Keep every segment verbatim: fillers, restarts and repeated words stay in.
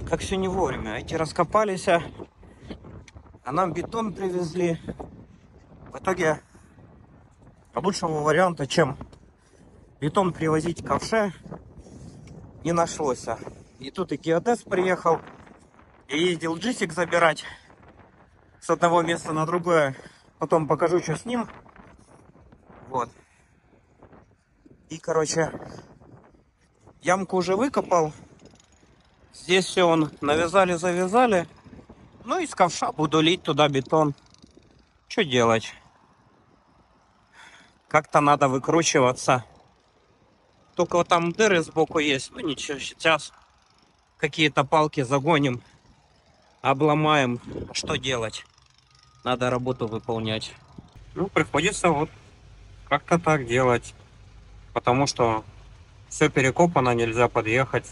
Как все не вовремя. Эти раскопались, а нам бетон привезли. В итоге лучшего варианта, чем бетон привозить к ковше, не нашлось. И тут и геодез приехал, и ездил джисик забирать с одного места на другое. Потом покажу, что с ним. Вот. И, короче, ямку уже выкопал. Здесь все он навязали, завязали. Ну и с ковша буду лить туда бетон. Что делать? Как-то надо выкручиваться. Только вот там дыры сбоку есть. Ну ничего, сейчас какие-то палки загоним, обломаем. Что делать? Надо работу выполнять. Ну, приходится вот как-то так делать. Потому что все перекопано, нельзя подъехать.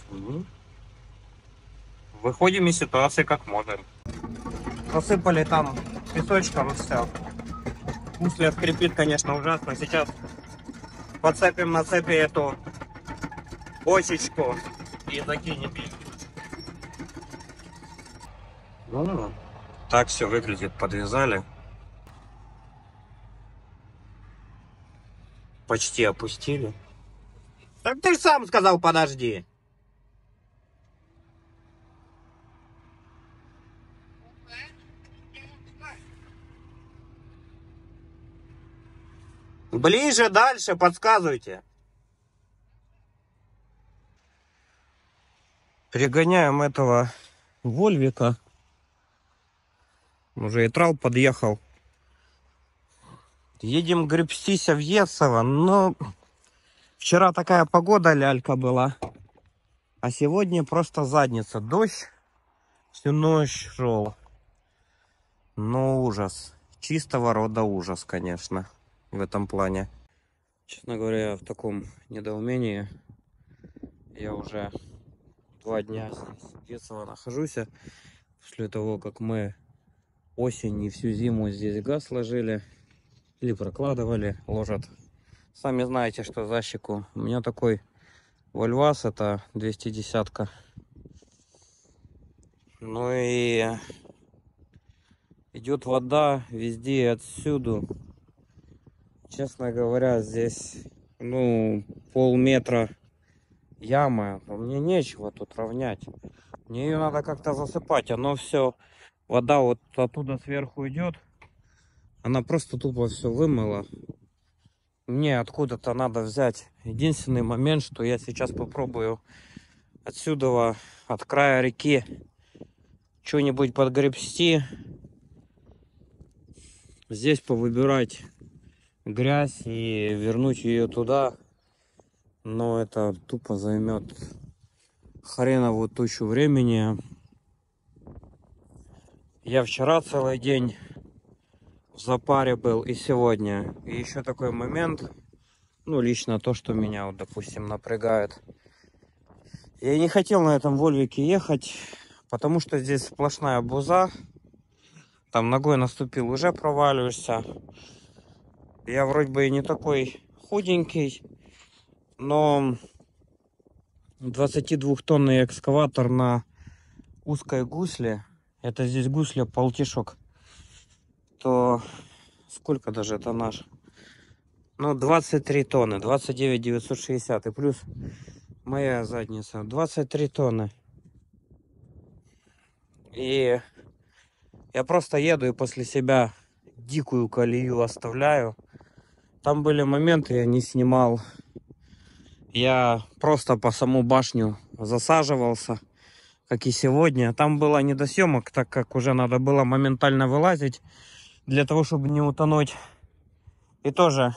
Выходим из ситуации как можем. Посыпали там песочком и все. Гусли открепит, конечно, ужасно. Сейчас подцепим на цепи эту бочечку и закинем. Ну, так все выглядит. Подвязали. Почти опустили. Так ты же сам сказал, подожди. Ближе, дальше, подсказывайте. Перегоняем этого Вольвика. Уже и трал подъехал. Едем гребстись в Есово, но вчера такая погода лялька была. А сегодня просто задница. Дождь всю ночь шел. Ну, ужас. Чистого рода ужас, конечно, в этом плане. Честно говоря, я в таком недоумении. Я уже два дня здесь в Есово нахожусь. После того, как мы осень и всю зиму здесь газ ложили. Или прокладывали, ложат. Сами знаете, что за щеку. У меня такой Вольвас, это двести десятка. Ну и идет вода везде отсюда. Честно говоря, здесь, ну, полметра ямы. Мне нечего тут равнять. Мне ее надо как-то засыпать. Оно все, вода вот оттуда сверху идет. Она просто тупо все вымыла. Мне откуда-то надо взять. Единственный момент, что я сейчас попробую отсюда, от края реки, что-нибудь подгребсти. Здесь повыбирать грязь и вернуть ее туда. Но это тупо займет хреновую тучу времени. Я вчера целый день в запаре был и сегодня. И еще такой момент, ну, лично то, что меня, вот, допустим, напрягает. Я не хотел на этом Вольвике ехать, потому что здесь сплошная буза. Там ногой наступил, уже проваливаешься. Я вроде бы и не такой худенький, но двадцатидвухтонный экскаватор на узкой гусле, это здесь гусля полтишок, то сколько даже это наш? Ну, двадцать три тонны, двадцать девять девятьсот шестьдесят, и плюс моя задница, двадцать три тонны. И я просто еду и после себя дикую колею оставляю. Там были моменты, я не снимал. Я просто по саму башню засаживался, как и сегодня. Там было не до съемок, так как уже надо было моментально вылазить, для того, чтобы не утонуть. И тоже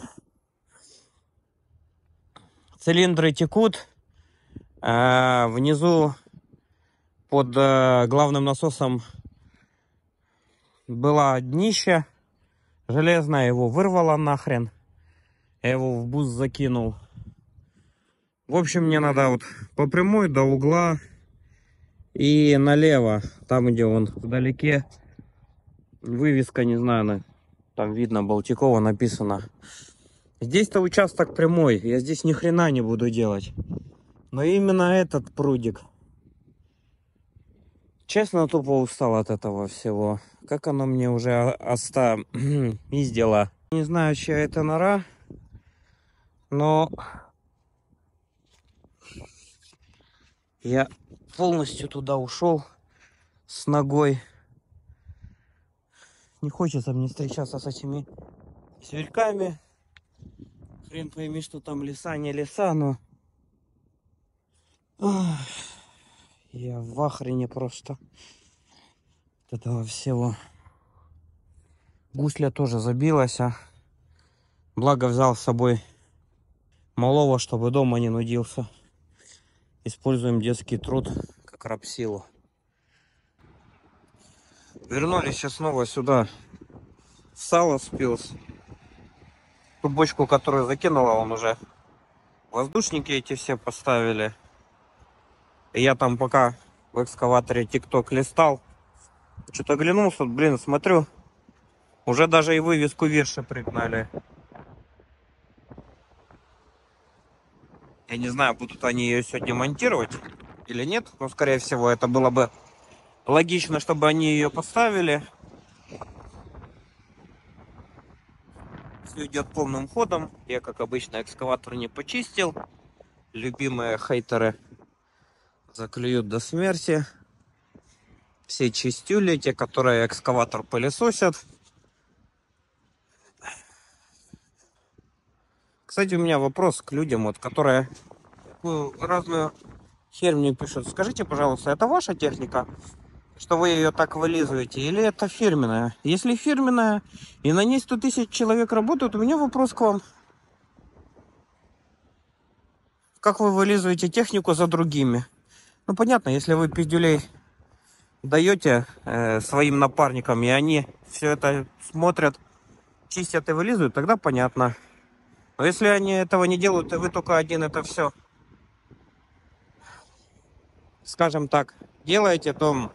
цилиндры текут. А внизу под главным насосом было днище железное, его вырвало нахрен. Я его в бус закинул. В общем, мне надо вот по прямой до угла и налево, там где он вдалеке, вывеска, не знаю, там видно, Балтикова написано. Здесь-то участок прямой, я здесь ни хрена не буду делать. Но именно этот прудик Честно, тупо устал от этого всего. Как оно мне уже оста... издела. Не знаю, чья это нора, но я полностью туда ушел с ногой. Не хочется мне встречаться с этими зверьками. Хрен пойми, что там леса, не леса, но... Ах, я в ахрене просто от этого всего. Гусля тоже забилась, а благо взял с собой малого, чтобы дома не нудился. Используем детский труд как рабсилу. Вернулись сейчас снова сюда. Сало спилс. Ту бочку, которую закинула, он уже воздушники эти все поставили. И я там пока в экскаваторе тикток листал. Что-то оглянулся, блин, смотрю. Уже даже и вывеску Вирши пригнали. Я не знаю, будут они ее сегодня монтировать или нет. Но, скорее всего, это было бы логично, чтобы они ее поставили. Все идет полным ходом. Я, как обычно, экскаватор не почистил. Любимые хейтеры заклюют до смерти. Все чистюли, те, которые экскаватор пылесосят. Кстати, у меня вопрос к людям, вот, которые разную херь мне пишут. Скажите, пожалуйста, это ваша техника, что вы ее так вылизываете, или это фирменная? Если фирменная, и на ней сто тысяч человек работают, у меня вопрос к вам. Как вы вылизываете технику за другими? Ну, понятно, если вы пиздюлей даете э, своим напарникам, и они все это смотрят, чистят и вылизывают, тогда понятно. Но если они этого не делают, и вы только один это все, скажем так, делаете, то,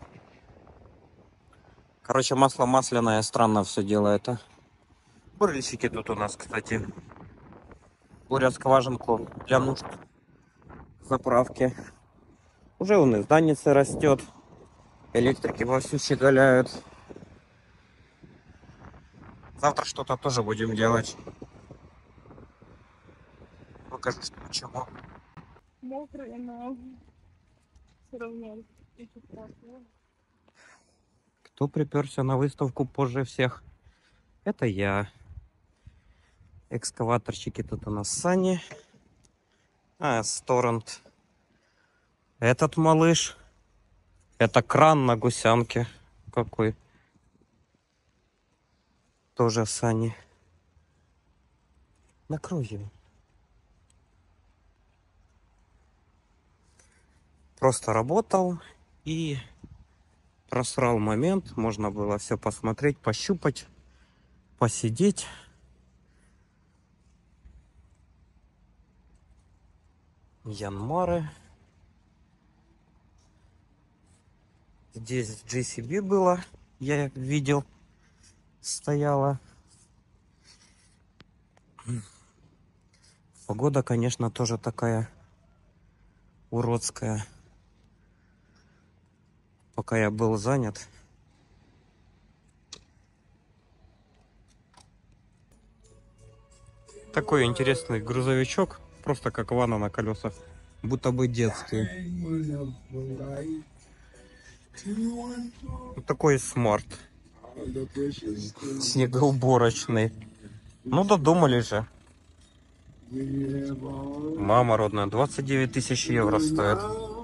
короче, масло масляное странно все делает. А? Бурильщики тут у нас, кстати, бурят скважинку для нужд заправки. Уже он из зданицы растет, электрики вовсю щеголяют. Завтра что-то тоже будем делать. Покажу, что почему. Мокрые, но все равно еще классно. Кто приперся на выставку позже всех? Это я. Экскаваторщики тут у нас Сани. А, Сторрент. Этот малыш. Это кран на гусянке. Какой? Тоже Сани. Накрой его. Просто работал и просрал момент. Можно было все посмотреть, пощупать, посидеть. Янмары. Здесь джей си би было. Я видел. Стояла. Погода, конечно, тоже такая уродская. Пока я был занят. Такой интересный грузовичок. Просто как ванна на колесах. Будто бы детский. Вот такой смарт. Снегоуборочный. Ну, додумали же. Мама родная. двадцать девять тысяч евро стоит.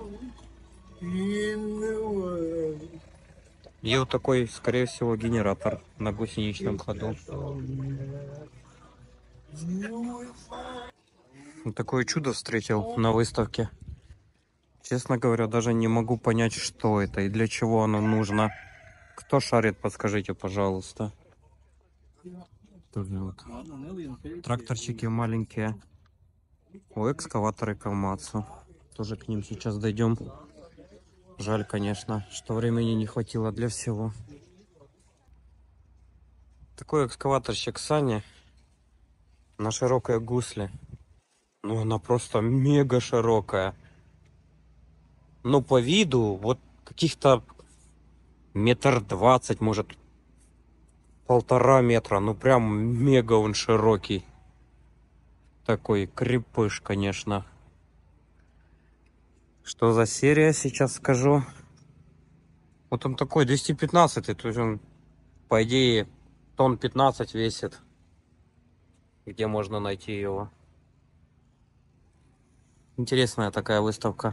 И вот такой, скорее всего, генератор на гусеничном ходу. Вот такое чудо встретил на выставке. Честно говоря, даже не могу понять, что это и для чего оно нужно. Кто шарит, подскажите, пожалуйста. Тоже вот. Тракторчики маленькие. У экскаваторы Камацу. Тоже к ним сейчас дойдем. Жаль, конечно, что времени не хватило для всего. Такой экскаваторщик Сани на широкой гусле. Ну, она просто мега широкая. Но по виду вот каких-то метр двадцать, может, полтора метра. Ну, прям мега он широкий. Такой крепыш, конечно. Что за серия, сейчас скажу. Вот он такой двести пятнадцать, то есть он, по идее, тонн пятнадцать весит. Где можно найти его? Интересная такая выставка.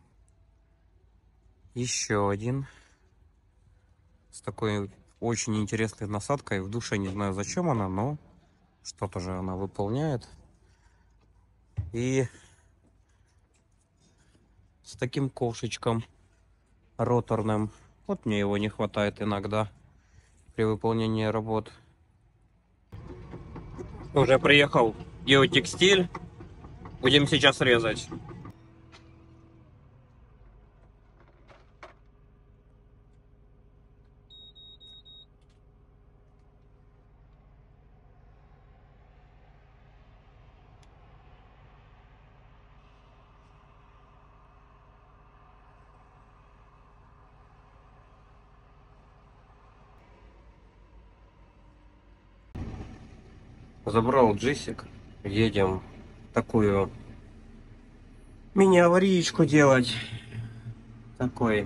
Еще один. С такой очень интересной насадкой. В душе не знаю, зачем она, но что-то же она выполняет. И с таким ковшичком роторным. Вот мне его не хватает иногда при выполнении работ. Уже приехал геотекстиль. Будем сейчас резать. Забрал джисик. Едем такую мини-аварийку делать. Такой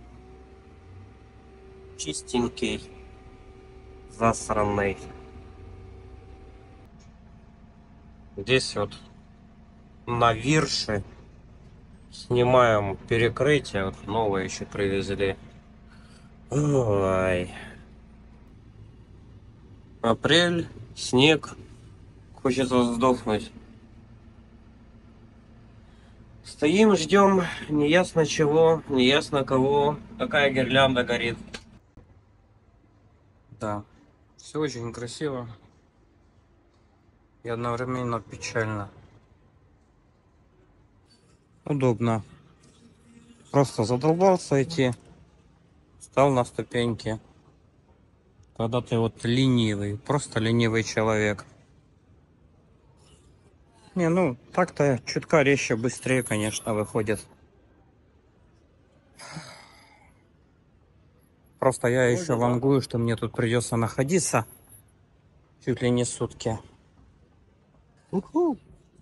чистенький, засранный. Здесь вот на вирше снимаем перекрытие. Вот новое еще привезли. Ой. Апрель, снег. Хочется сдохнуть. Стоим, ждем, неясно чего, неясно кого. Такая гирлянда горит. Да, все очень красиво и одновременно печально. Удобно. Просто задолбался идти, встал на ступеньки. Когда ты вот ленивый, просто ленивый человек. Не, ну так-то чутка резче, быстрее, конечно, выходит. Просто я еще вангую, что мне тут придется находиться чуть ли не сутки. Уху.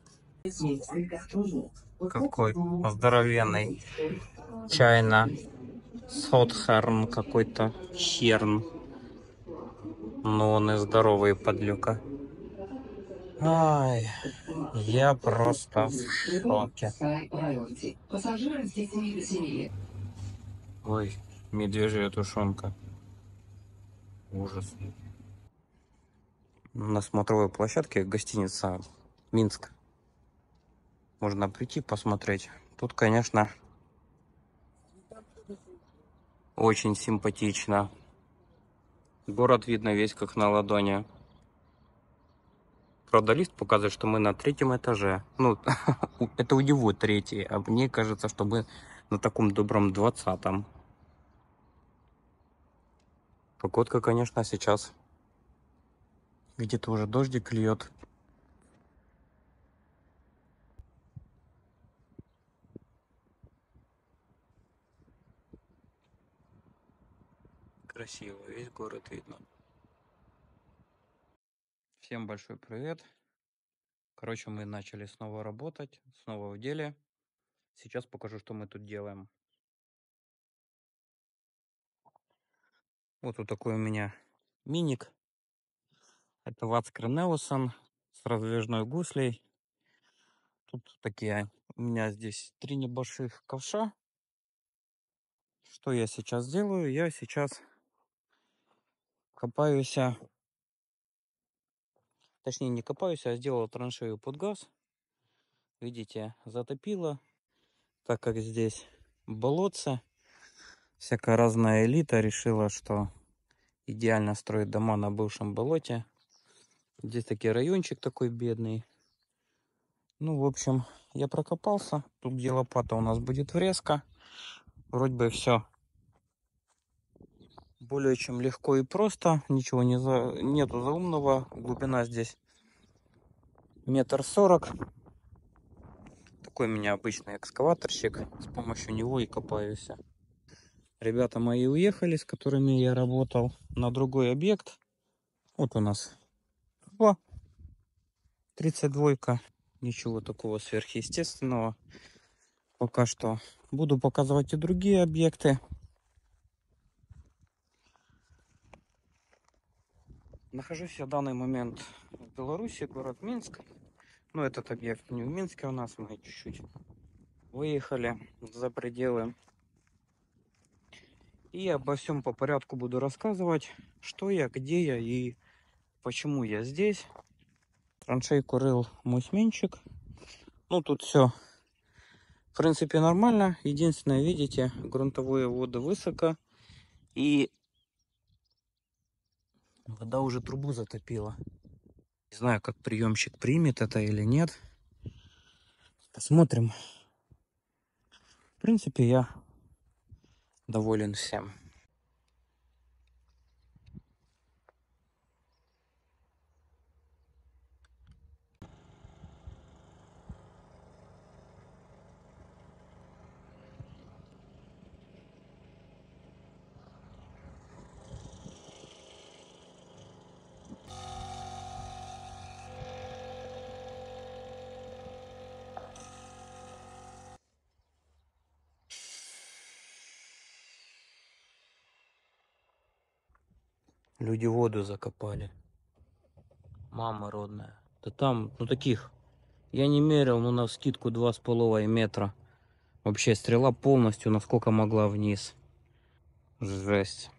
Какой здоровенный чайно Сотхерн какой-то херн. Но он и здоровый, подлюка. Ай, я просто в шоке. Ой, медвежья тушенка. Ужас. На смотровой площадке гостиница Минск. Можно прийти посмотреть. Тут, конечно, очень симпатично. Город видно весь как на ладони. Правда, лист показывает, что мы на третьем этаже. Ну, это у него третий, а мне кажется, что мы на таком добром двадцатом. Погодка, конечно, сейчас где-то уже дождик льет. Красиво, весь город видно. Всем большой привет. Короче, мы начали снова работать, снова в деле. Сейчас покажу, что мы тут делаем. Вот, вот такой у меня миник. Это Вацкер Неусон с раздвижной гуслей. Тут такие у меня здесь три небольших ковша. Что я сейчас делаю? Я сейчас копаюсь, точнее не копаюсь, а сделал траншею под газ. Видите, затопило, так как здесь болотце. Всякая разная элита решила, что идеально строить дома на бывшем болоте. Здесь такой райончик такой бедный. Ну, в общем, я прокопался. Тут, где лопата у нас будет врезка. Вроде бы все более чем легко и просто. Ничего не за... нету заумного. Глубина здесь метр сорок. Такой у меня обычный экскаваторщик. С помощью него и копаюсь. Ребята мои уехали, с которыми я работал, на другой объект. Вот у нас о, тридцать два. Ничего такого сверхъестественного. Пока что буду показывать и другие объекты. Нахожусь я в данный момент в Беларуси, город Минск. Но этот объект не в Минске у нас, мы чуть-чуть выехали за пределы. И обо всем по порядку буду рассказывать, что я, где я и почему я здесь. Траншейку рыл мой сменщик. Ну, тут все, в принципе, нормально. Единственное, видите, грунтовые воды высоко. И вода уже трубу затопила. Не знаю, как приемщик примет это или нет. Посмотрим. В принципе, я доволен всем. Люди воду закопали. Мама родная. Да там, ну таких, я не мерил, но на скидку два с половиной метра. Вообще стрела полностью, насколько могла, вниз. Жесть.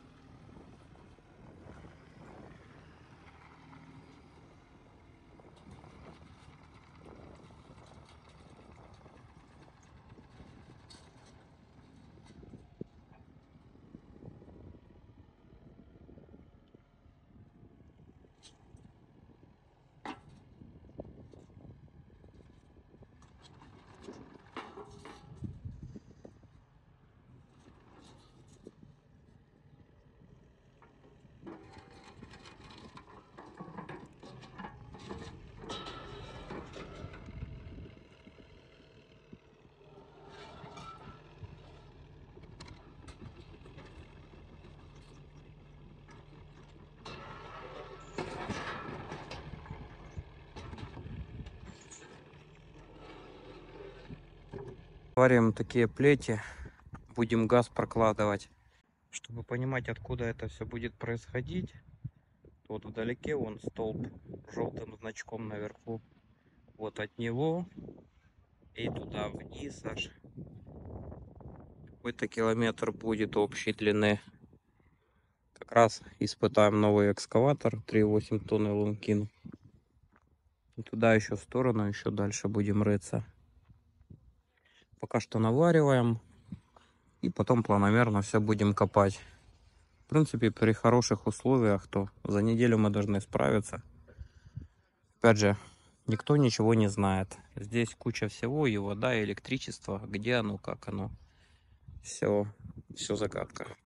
Варим такие плети, будем газ прокладывать. Чтобы понимать, откуда это все будет происходить, вот вдалеке вон столб желтым значком наверху. Вот от него и туда вниз аж какой-то километр будет общей длины. Как раз испытаем новый экскаватор три и восемь тонны лункин. И туда еще в сторону, еще дальше будем рыться. Пока что навариваем. И потом планомерно все будем копать. В принципе, при хороших условиях, то за неделю мы должны справиться. Опять же, никто ничего не знает. Здесь куча всего, и вода, и электричество. Где оно, как оно. Все, все загадка.